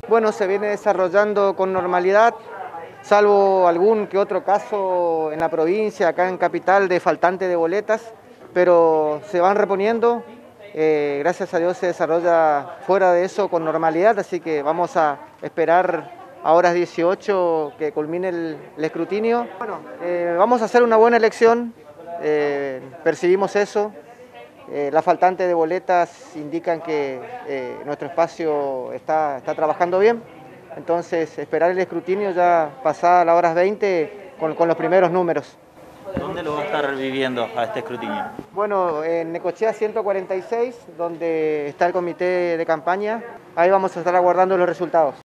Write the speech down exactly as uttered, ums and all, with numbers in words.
Bueno, se viene desarrollando con normalidad, salvo algún que otro caso en la provincia, acá en Capital, de faltante de boletas, pero se van reponiendo. Eh, gracias a Dios se desarrolla fuera de eso con normalidad, así que vamos a esperar a horas dieciocho que culmine el, el escrutinio. Bueno, eh, vamos a hacer una buena elección, eh, percibimos eso. Eh, las faltantes de boletas indican que eh, nuestro espacio está, está trabajando bien, entonces esperar el escrutinio ya pasada las horas veinte con, con los primeros números. ¿Dónde lo va a estar viviendo a este escrutinio? Bueno, en Necochea ciento cuarenta y seis, donde está el comité de campaña, ahí vamos a estar aguardando los resultados.